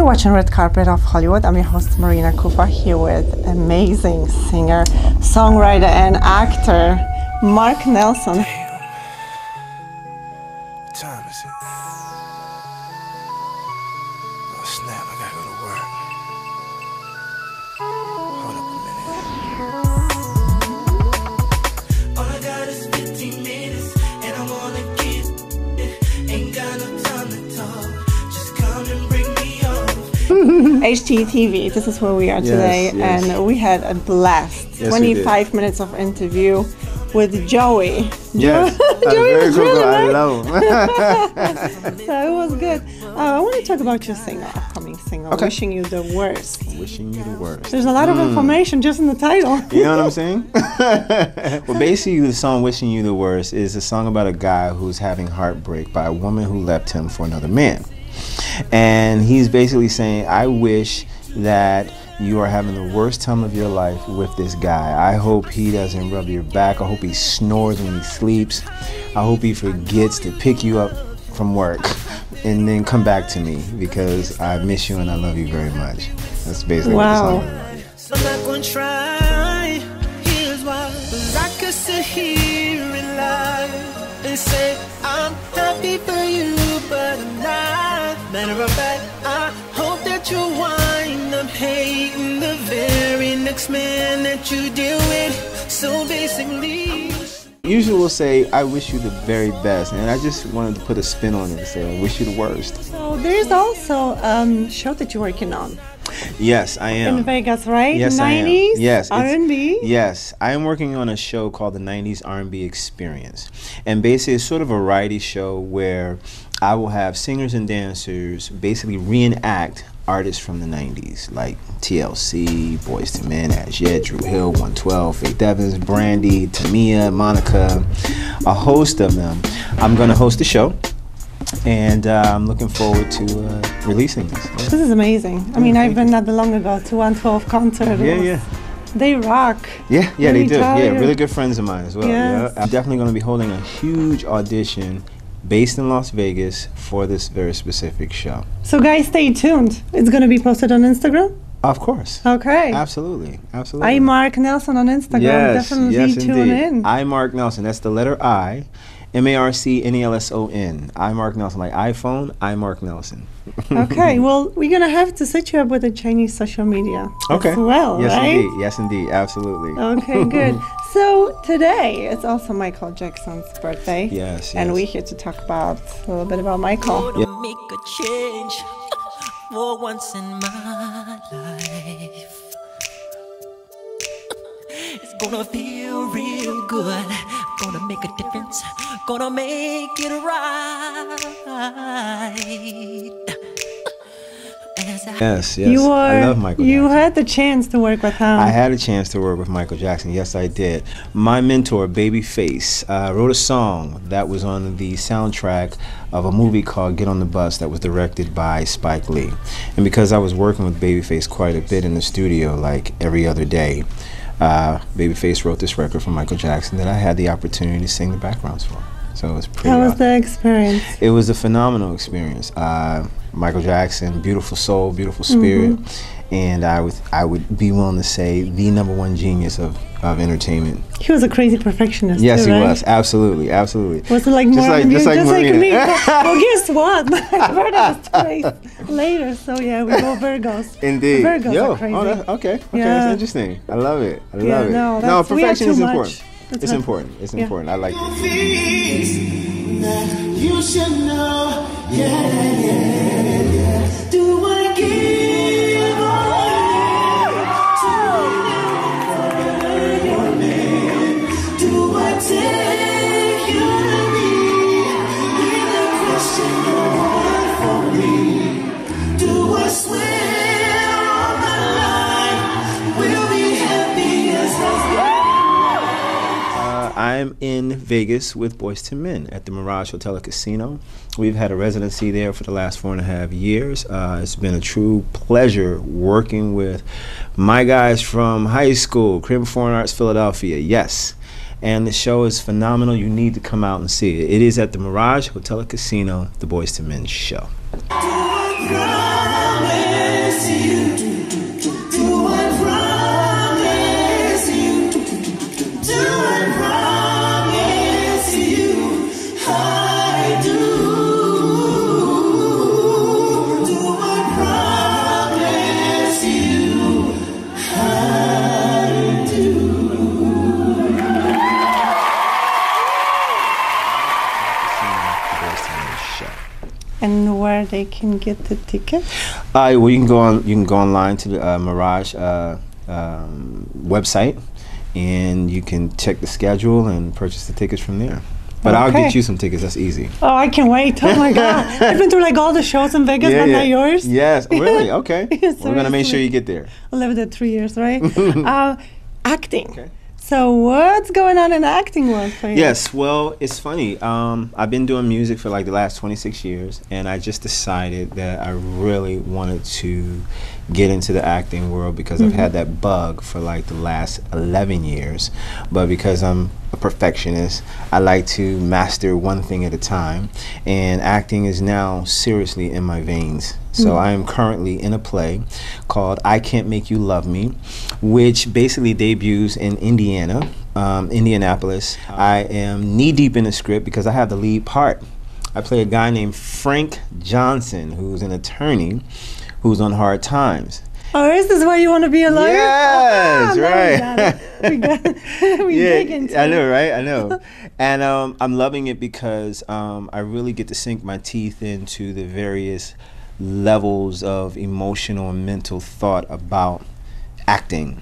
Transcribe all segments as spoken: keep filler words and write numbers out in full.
You're watching Red Carpet of Hollywood. I'm your host Marina Kufa, here with amazing singer, songwriter and actor Marc Nelson. Damn. What time is it? Oh snap, I gotta go to work. Hold up a minute. All I got is fifteen minutes and I wanna get it. Ain't got no time to talk. Just come and bring me on. H T T V, this is where we are today, yes, yes. and we had a blast. Yes, twenty-five minutes of interview with Joey. Yes, Joey very was cool. really I nice. love him. So it was good. Uh, I want to talk about your single, upcoming single, Okay. Wishing You the Worst. Wishing you the worst. There's a lot of Mm. information just in the title. You know what I'm saying? Well, basically, the song "Wishing You the Worst" is a song about a guy who's having heartbreak by a woman who left him for another man, and he's basically saying, "I wish that you are having the worst time of your life with this guy. I hope he doesn't rub your back. I hope he snores when he sleeps. I hope he forgets to pick you up from work and then come back to me because I miss you and I love you very much." That's basically Wow. what the song is about. So I'm not gonna try. Here's why. 'Cause I could sit here and lie and say I'm happy for you, but I'm not. Matter of fact, I hope that you wind up hating the very next man that you deal with. So basically, Usually we'll say, "I wish you the very best," and I just wanted to put a spin on it and say, "I wish you the worst." So there's also a um, show that you're working on Yes, I am. in Vegas, right? Yes, nineties I am. Yes, it's- R and B. Yes, I am working on a show called the nineties R and B Experience, and basically it's sort of a variety show where I will have singers and dancers basically reenact artists from the nineties, like T L C, Boys to Men, As Yet, Drew Hill, one twelve, Faith Evans, Brandy, Tamia, Monica, a host of them. I'm going to host the show, and uh, I'm looking forward to uh, releasing this. Yeah. This is amazing. I mean, I've been not long ago to one twelve concert. It Yeah, was- yeah. They rock. Yeah, yeah, Let they me do. tell Yeah, you. really good friends of mine as well. Yes. Yeah. I'm definitely going to be holding a huge audition based in Las Vegas for this very specific show. So guys, stay tuned. It's going to be posted on Instagram? Of course. Okay. Absolutely. Absolutely. I Marc Nelson on Instagram. Yes, Definitely yes, tune indeed. in. I Marc Nelson. That's the letter I, M A R C N E L S O N. I Marc Nelson, like iPhone. I Marc Nelson. Okay, well, we're going to have to set you up with the Chinese social media Okay. as well, Yes, right? indeed. Yes, indeed. Absolutely. Okay, good. So today it's also Michael Jackson's birthday. Yes, And yes. we're here to talk about a little bit about Michael. gonna make a change for once in my life. It's gonna feel real good. Gonna make a difference. Gonna make it right. As I Yes, yes. You I are. love Michael You Jackson. had the chance to work with him. I had a chance to work with Michael Jackson. Yes, I did. My mentor, Babyface, uh, wrote a song that was on the soundtrack of a movie called Get on the Bus that was directed by Spike Lee. And because I was working with Babyface quite a bit in the studio, like every other day, uh, Babyface wrote this record for Michael Jackson that I had the opportunity to sing the backgrounds for. So it was pretty How was awesome. the experience? It was a phenomenal experience. Uh, Michael Jackson, beautiful soul, beautiful spirit, and I would I would be willing to say the number one genius of, of entertainment. He was a crazy perfectionist. Yes, too, he right? was absolutely, absolutely. Was it like Just more like- than you, just like just like Marina. me? Well, guess what? My birthday is twice later, so yeah, we go Virgos. Indeed. Virgos Yo, are crazy. oh, that, okay, okay, Yeah. that's interesting. I love it. I Yeah, love it. no, no, that's- we have perfection too is much. important. That's It's not- important. It's yeah. important. I like it. You should know, yeah, yeah, yeah. Do I give away to your name? Do I take you to me? Leave the question over for me. Do I swear on my life we'll be happy as husband? Uh, I'm in Vegas with Boys to Men at the Mirage Hotel and Casino. We've had a residency there for the last four and a half years. Uh, it's been a true pleasure working with my guys from high school, Career Performing Arts Philadelphia, yes. And the show is phenomenal. You need to come out and see it. It is at the Mirage Hotel and Casino, the Boys to Men show. Do I promise? promise you. Do I promise you? Do I promise you? I do. Do I promise you? I And where they can get the ticket? Uh, well, you can go on. You can go online to the uh, Mirage uh, um, website, and you can check the schedule and purchase the tickets from there. But I'll Okay. get you some tickets. That's easy. Oh, I can't wait. Oh my God. I've been to like all the shows in Vegas, but not yours. Yes. Oh, really? Okay. Yes, We're gonna make sure seriously. you get there. I lived there three years, right? uh, acting. Okay. So what's going on in the acting world for you? Yes, well, it's funny. Um, I've been doing music for like the last twenty-six years, and I just decided that I really wanted to get into the acting world because Mm-hmm. I've had that bug for like the last eleven years. But because I'm a perfectionist, I like to master one thing at a time, and acting is now seriously in my veins. So Mm. I am currently in a play called I Can't Make You Love Me, which basically debuts in Indiana, um, Indianapolis. I am knee deep in the script because I have the lead part. I play a guy named Frank Johnson, who's an attorney who's on hard times. Oh, is this where you want to be a lawyer? Yes, oh, now right. We got it. We, got, we dig into I know, it. right? I know. And um, I'm loving it because um, I really get to sink my teeth into the various levels of emotional and mental thought about acting.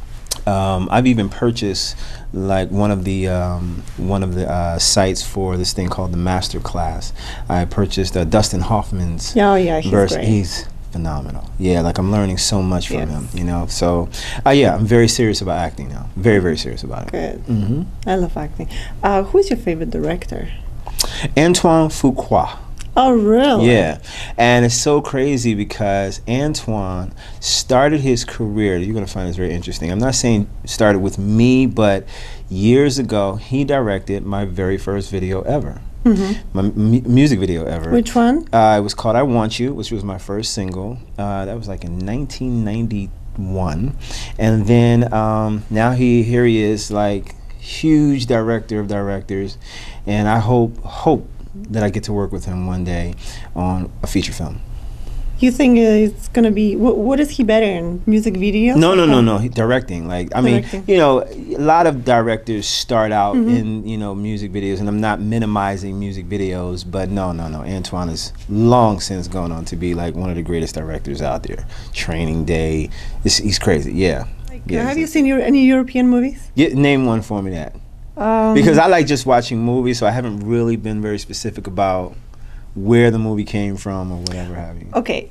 Um, I've even purchased like one of the um, one of the uh, sites for this thing called the Master Class. I purchased uh, Dustin Hoffman's Oh, yeah, he's verse. great. He's phenomenal. Yeah, like I'm learning so much from Yes. him. You know, so uh, yeah, I'm very serious about acting now. Very, very serious about it. Good. hmm I love acting. Uh, who's your favorite director? Antoine Fuqua. Oh, really? Yeah, and it's so crazy because Antoine started his career. You're gonna find this very interesting. I'm not saying started with me, but years ago he directed my very first video ever, Mm-hmm. my mu music video ever. Which one? Uh, it was called "I Want You," which was my first single. Uh, that was like in nineteen ninety-one, and then um, now he here he is, like huge director of directors, and I hope hope. that I get to work with him one day on a feature film. You think it's gonna be? Wh- what is he better in? Music videos? No, no, no, Oh. no. He, directing. Like, I Directing. mean, you know, a lot of directors start out Mhm. in, you know, music videos, and I'm not minimizing music videos, but no, no, no. Antoine has long since gone on to be like one of the greatest directors out there. Training Day. It's, he's crazy. Yeah. Like, Yeah, have he's- you seen your, any European movies? Yeah, name one for me that. Um, Because I like just watching movies, so I haven't really been very specific about where the movie came from or whatever have you. okay,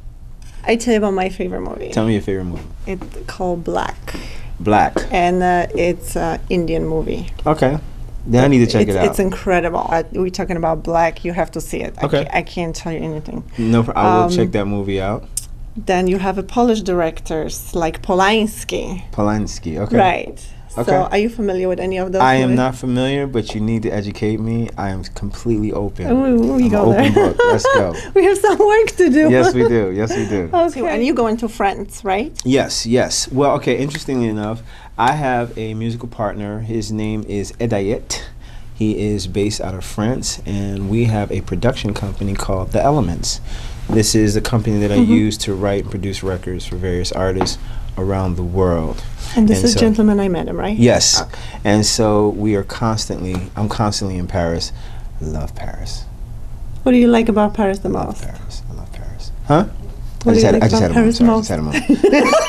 I tell you about my favorite movie. Tell me your favorite movie. It's called Black, Black. and uh, it's an Indian movie. Okay. Then I need to check it's, it out. It's incredible. Uh, we're talking about Black. You have to see it. I Okay. can't, I can't tell you anything. No, pr- I will Um, check that movie out. Then you have a Polish directors like Polanski. Polanski. Okay. Right. Okay. So are you familiar with any of those? I am movies? not familiar, but you need to educate me. I am completely open. Oh, we, we I'm go an open there. book. Let's go. We have some work to do. Yes, we do. Yes, we do. Okay. And you go into Friends, right? Yes, yes. Well, okay, interestingly enough, I have a musical partner. His name is Edayet. He is based out of France, and we have a production company called The Elements. This is a company that I Mhm. use to write and produce records for various artists around the world. And this And is so- Gentleman I Met Him, right? Yes. Okay. And so we are constantly, I'm constantly in Paris. I love Paris. What do you like about Paris the I love most? Paris. I love Paris. Huh? What I do just you had, like I just about had a moment. Paris Sorry, I just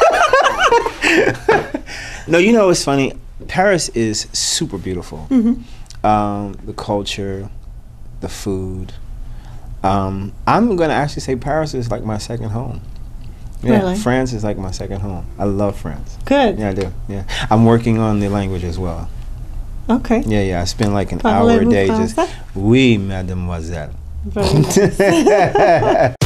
had a moment. No, you know, it's funny. Paris is super beautiful. Mhm. Um, the culture, the food. Um, I'm going to actually say Paris is like my second home. Yeah, Really? France is like my second home. I love France. Good. Yeah, I do. Yeah, I'm working on the language as well. Okay. Yeah, yeah. I spend like an hour a Parlez-vous day just. français? Oui, mademoiselle. Very nice.